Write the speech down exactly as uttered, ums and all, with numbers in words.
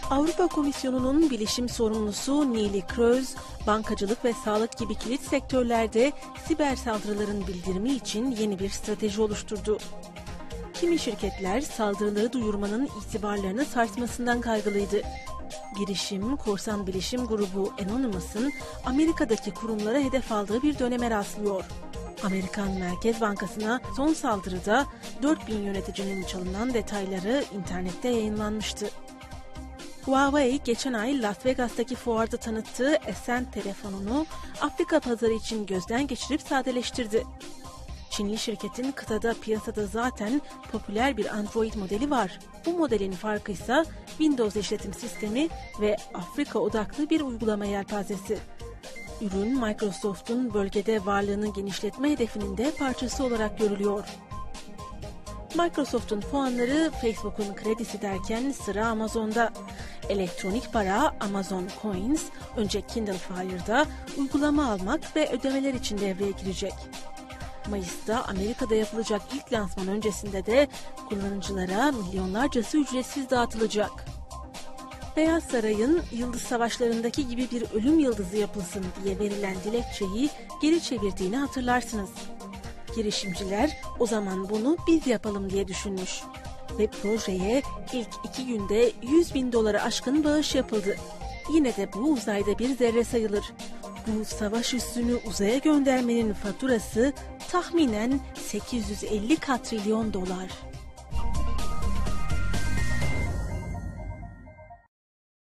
Avrupa Komisyonu'nun bilişim sorumlusu Neelie Kroes, bankacılık ve sağlık gibi kilit sektörlerde siber saldırıların bildirimi için yeni bir strateji oluşturdu. Kimi şirketler saldırıları duyurmanın itibarlarını sarsmasından kaygılıydı. Girişim, korsan bilişim grubu Anonymous'ın Amerika'daki kurumlara hedef aldığı bir döneme rastlıyor. Amerikan Merkez Bankası'na son saldırıda dört bin yöneticinin çalınan detayları internette yayınlanmıştı. Huawei geçen ay Las Vegas'taki fuarda tanıttığı Ascend telefonunu Afrika pazarı için gözden geçirip sadeleştirdi. Çinli şirketin kıtada piyasada zaten popüler bir Android modeli var. Bu modelin farkı ise Windows işletim sistemi ve Afrika odaklı bir uygulama yelpazesi. Ürün Microsoft'un bölgede varlığını genişletme hedefinin de parçası olarak görülüyor. Microsoft'un puanları Facebook'un kredisi derken sıra Amazon'da. Elektronik para Amazon Coins önce Kindle Fire'da uygulama almak ve ödemeler için devreye girecek. Mayıs'ta Amerika'da yapılacak ilk lansman öncesinde de kullanıcılara milyonlarcası ücretsiz dağıtılacak. Beyaz Saray'ın Yıldız Savaşları'ndaki gibi bir ölüm yıldızı yapılsın diye verilen dilekçeyi geri çevirdiğini hatırlarsınız. Girişimciler o zaman bunu biz yapalım diye düşünmüş. Ve projeye ilk iki günde yüz bin dolara aşkın bağış yapıldı. Yine de bu uzayda bir zerre sayılır. Bu savaş üssünü uzaya göndermenin faturası tahminen sekiz yüz elli katrilyon dolar.